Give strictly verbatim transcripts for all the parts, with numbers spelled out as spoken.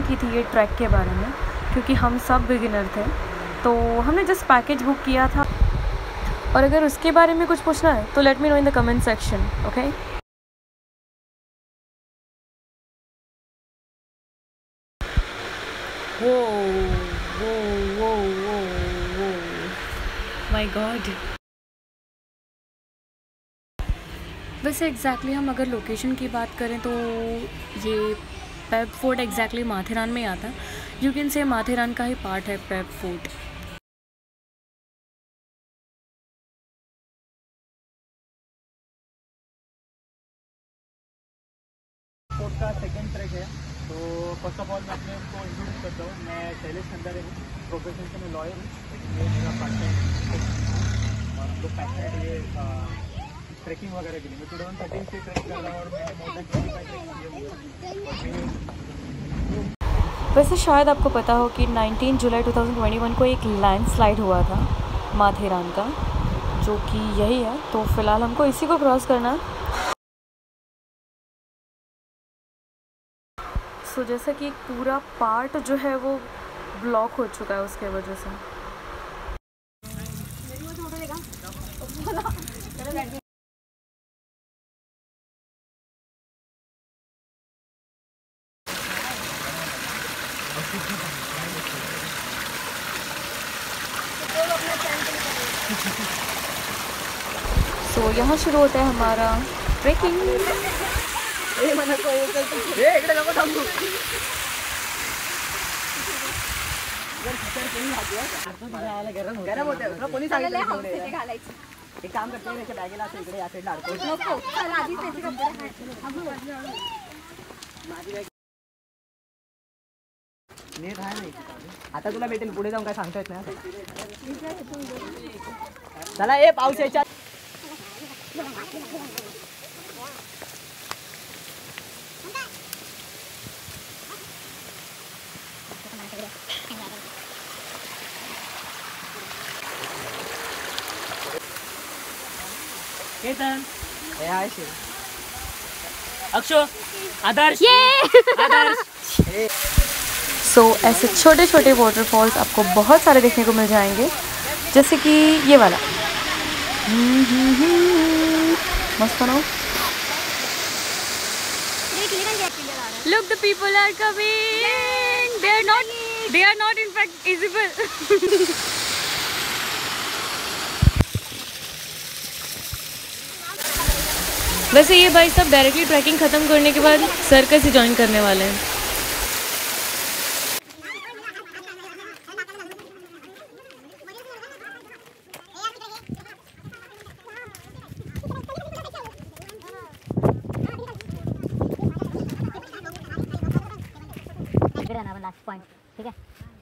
की थी ये ट्रैक के बारे में, क्योंकि हम सब बिगिनर थे, तो हमने जस्ट पैकेज बुक किया था। और अगर उसके बारे में कुछ पूछना है तो let me know in the comment section, okay. वो वो वो वो वो माय गॉड। वैसे एग्जैक्टली हम अगर लोकेशन की बात करें तो ये पेप फोर्ट एग्जैक्टली माथेरान में आता है। यू कैन से माथेरान का ही पार्ट है पेप फोर्ट। फोर्ट का सेकेंड ट्रैक है। तो फर्स्ट ऑफ ऑल मैं अपने को इंट्रोड्यूस करता हूँ। मैं शैलेश खंडारे हूँ, प्रोफेशन से मैं लॉयर हूँ। ये मेरा पार्ट टाइम और हम लोग पैशनेट ये ट्रैकिंग वगैरह के लिए। मैं टू थाउजेंड थर्टीन से ट्रैक कर रहा हूँ और मैंने more than twenty five trek किए हुए हैं। वैसे शायद आपको पता हो कि nineteen July two thousand twenty one को एक लैंडस्लाइड हुआ था माथेरान का, जो कि यही है। तो फ़िलहाल हमको इसी को क्रॉस करना है। सो so, जैसा कि पूरा पार्ट जो है वो ब्लॉक हो चुका है उसके वजह से। सो so, यहाँ शुरू होता है हमारा ट्रेकिंग। एक काम करते हैं, बॅगेला असं इकडे या साईडला अडकवून नीट आहे नाही। आता तुला भेटेल, पुढे जाऊन काय सांगता येत नाही। चला ए पाऊस यायच्या केतन ए हाय शे अक्षो आदर्श आदर्श। सो so, ऐसे छोटे छोटे वाटरफॉल्स आपको बहुत सारे देखने को मिल जाएंगे, जैसे कि ये वाला। मस्त बनाओ। Look, the people are coming. They are not. They are not in fact visible. वैसे ये भाई सब डायरेक्टली ट्रैकिंग ख़त्म करने के बाद सर्कस ही ज्वाइन करने वाले हैं। लास्ट पॉइंट, ठीक है।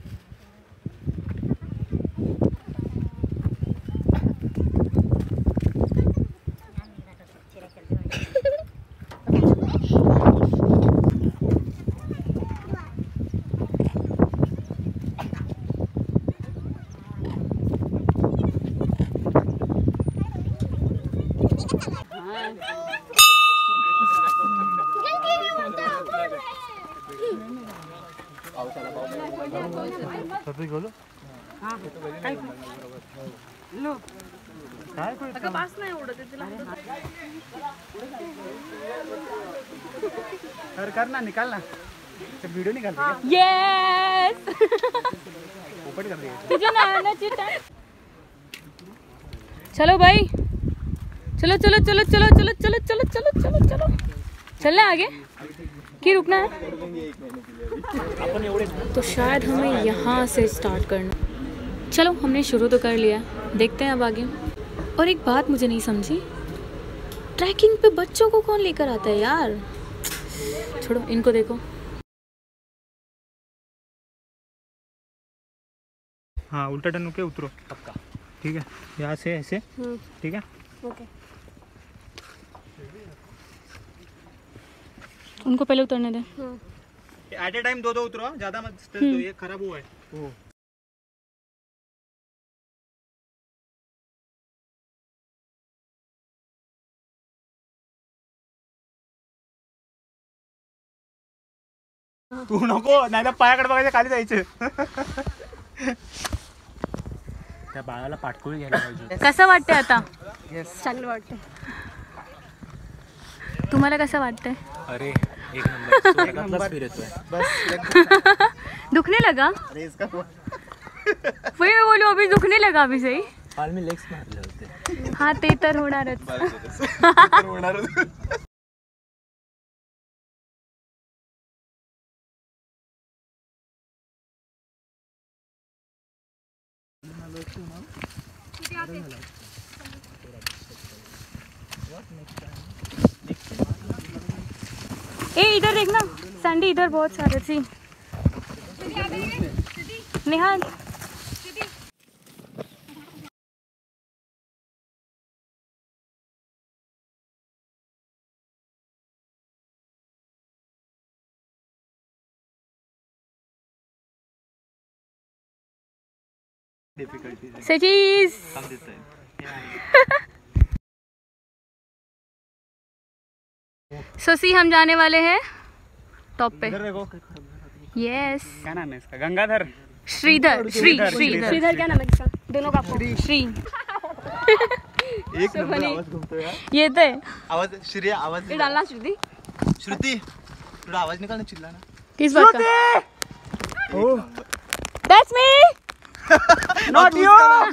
कर कर ना, निकाल ना, वीडियो निकाल रही है। यस ऊपर कर रही है तुझे नहाना चाहिए। चलो भाई, चलो चलो चलो चलो चलो चलो चलो चलो चलो चलो चलना आगे कि रुकना है। तो शायद हमें यहाँ से स्टार्ट करना। चलो हमने शुरू तो कर लिया, देखते हैं अब आगे। और एक बात मुझे नहीं समझी, ट्रैकिंग पे बच्चों को कौन लेकर आता है यार। छोड़ो, इनको देखो। हाँ उल्टा टर्न होके उतरो पक्का, ठीक है। यहाँ से ऐसे, ठीक है ओके। उनको पहले उतरने दे। एट ए टाइम दो दो उतरो, ज़्यादा मत स्ट्रेस दो, ये खराब हुआ है। तू नको, नाही तर पायाकडे बघायचं खाली जायचं. त्या बाळाला पाठकुळी घ्यायला पाहिजे. कसं वाटतंय आता? चांगलं वाटतं. तुम्हाला कसं वाटतंय? अरे एक नंबर स्वर्गातलाच फील येतोय. दुखने लगा? वही मैं बोलूं अभी दुखने लगा अभी सही. काल मी लेग्स मारले होते. हा ते तर होणारच. ए इधर देखना सैंडी, इधर बहुत सारे सी. निहाल से चीज. सो सी हम जाने वाले हैं टॉप पे. यस. क्या नाम है इसका? गंगाधर. श्रीधर. श्री श्रीधर. श्रीधर क्या नाम है इसका? दोनों का श्री. एक नंबर आवाज घूमतो यार. ये तो आवाज श्री आवाज ये डालना श्रुति. श्रुति थोड़ा आवाज निकालना, चिल्लाना. किस बात का? That's me. Not you.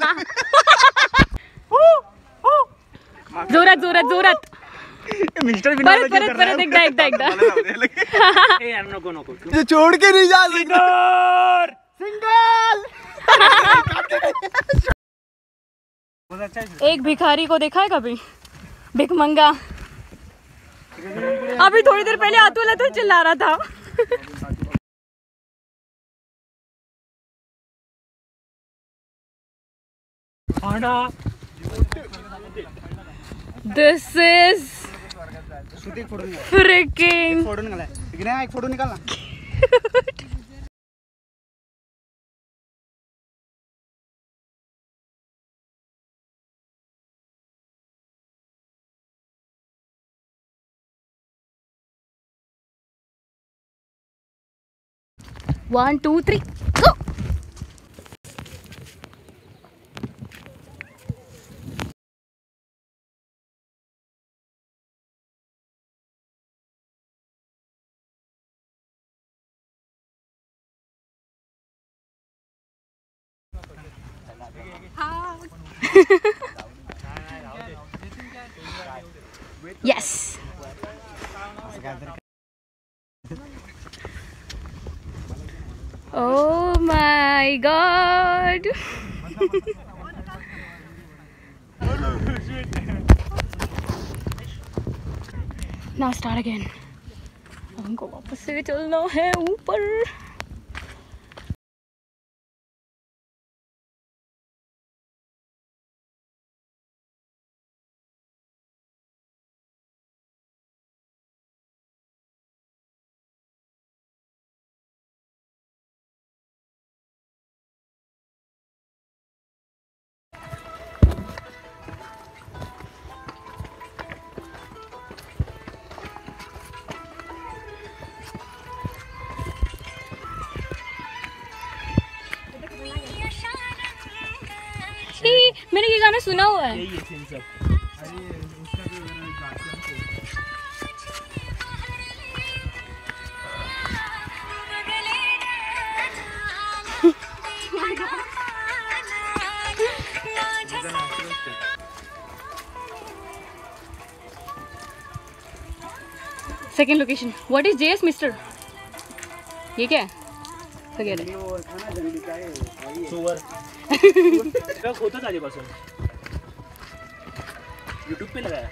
जोरात जोरात जोरात. मिस्टर परत परत परत एकदा एकदा एकदा. ए यार नको नको. ये छोड़ के नहीं जा सकता. सिंगल. एक भिखारी को देखा है कभी? भिखमंगा. अभी थोड़ी देर पहले अतुल अतुल चिल्ला रहा था. This is freaking फोटो निकाला. एक फोटो निकालना. One, two, three, go. Yes. Oh my God. Now start again. हमको वापस से चलना है ऊपर. मैंने ये गाना सुना हुआ है. Second location. What is JS mister? ये क्या है? Forget it. होतच आधीपासून यूट्यूब पे लगाया.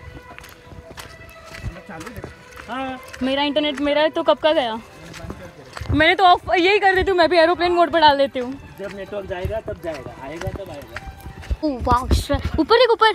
हाँ मेरा इंटरनेट मेरा तो कब का गया. मैंने तो ऑफ यही कर देती हूँ. मैं भी एरोप्लेन मोड पर डाल देती हूँ. जब नेटवर्क जाएगा तब जाएगा, आएगा तब आएगा. Oh wow. ऊपर देख ऊपर.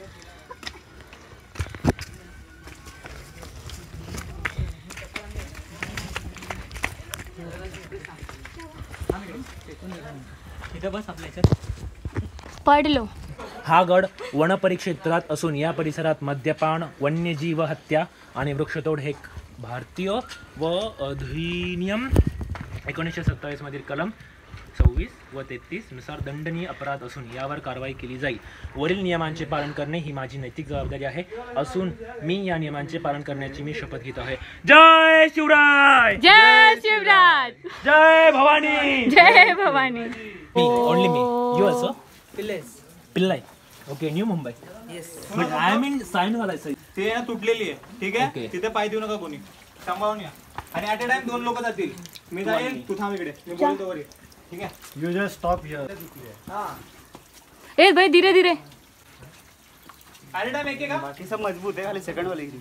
इथं बस आपल्या ह्याच्यात. पढ़ लो. हा गड वनपरिक्षेत्रात असून या परिसरात मद्यपान, वन्यजीव हत्या आणि वृक्षतोड हे भारतीय व अधिनियम एकोणीसशे सत्तावीस मधील कलम सव्वीस व तेहतीस नुसार दंडनीय अपराध असून यावर कारवाई केली जाईल. वरील नियमांचे पालन करणे ही माझी नैतिक जबाबदारी आहे असून मी या नियमांचे पालन करण्याची मी शपथ घेत आहे. जय शिवराय. जय शिवराज. जय भवानी. जय Bhavani. Only me. You also. Pillai. Okay. New Mumbai. But I am in sign वाला साइड. ते ना तुटलेली आहे. ठीक Okay. आहे. तिथे पाय देऊ नका कोणी. सांभाळून या. आणि ऍट अ टाइम दोन लोक जातील. मी जाईल तू थांब इकडे. मी बोलतो वरी. ठीक आहे. You just stop here. हां. ए भाई धीरे धीरे. ऍट अ टाइम एक आहे का? बाकी सब मजबूत आहे खाली सेकंड वाली.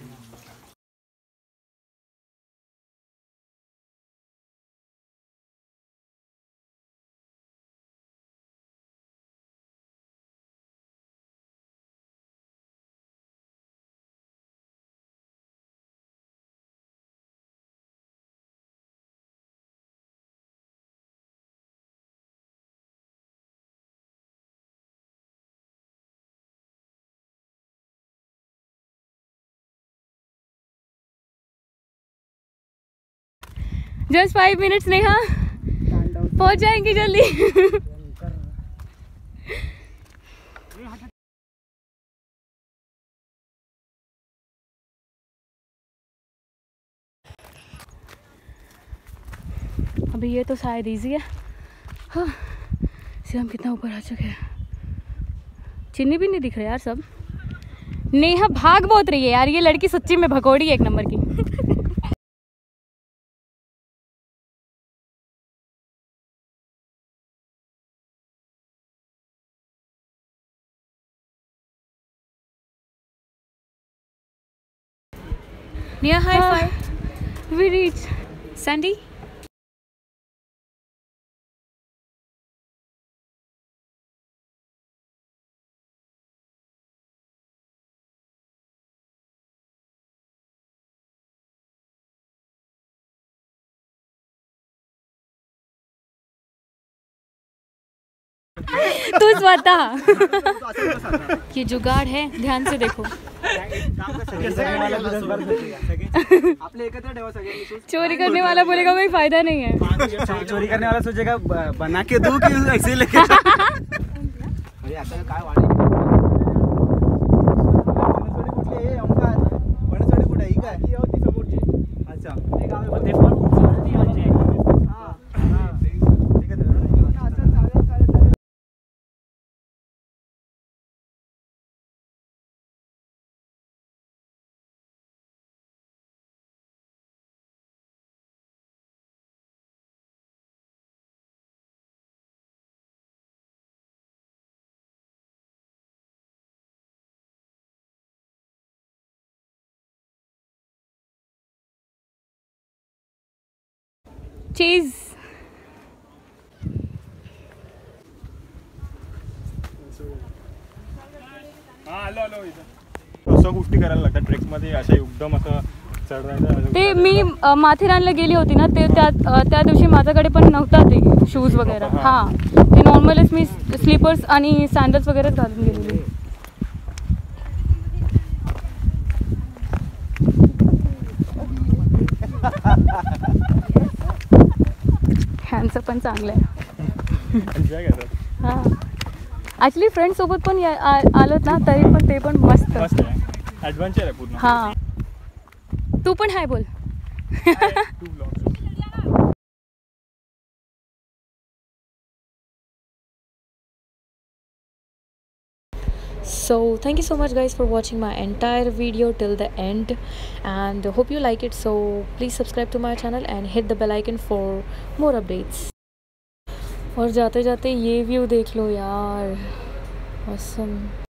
जस्ट फाइव मिनट्स नेहा, पहुंच जाएंगे जल्दी. अभी ये तो शायद इजी है. हाँ, से हम कितना ऊपर आ चुके हैं. चिन्नी भी नहीं दिख रहे यार सब. नेहा भाग बहुत रही है यार, ये लड़की सच्ची में भगोड़ी है एक नंबर की. Near high five. We reached. Sandy? तू स्वतः. ये जुगाड़ है, ध्यान से देखो. चोरी करने वाला बोलेगा कोई फायदा नहीं है. चोरी करने वाला सोचेगा बना के दू कि ऐसे लेके. अरे आता काय वाढ वनस्पती कुठे ही काय ती समोरची. अच्छा ते गाव आहे. ते पण उंचवरती म्हणजे. हां हां ठीक आहे. चीज. असं गोष्टी करायला लागतात ट्रेक्समध्ये अशा एकदम असं चढायला. ते मी अ, माथेरानला गेली होती ना, ते त्या अ, त्या दिवशी माझ्याकडे पण नव्हता ते शूज वगैरे. हां, ते नॉर्मलच मी स्लीपर्स आणि सँडल्स वगैरेच घालून गेलेली. ह्यांचं पण चांगलं आहे. हां, ॲक्च्युली फ्रेंड सोबत पण या- आ- आलोत ना तरी पण ते पण मस्त. ॲडव्हेंचर आहे पूर्ण. हां, तू पण हाय बोल. So thank you so much guys for watching my entire video till the end, and hope you like it. So please subscribe to my channel and hit the bell icon for more updates. और जाते जाते ये view देख लो यार, awesome.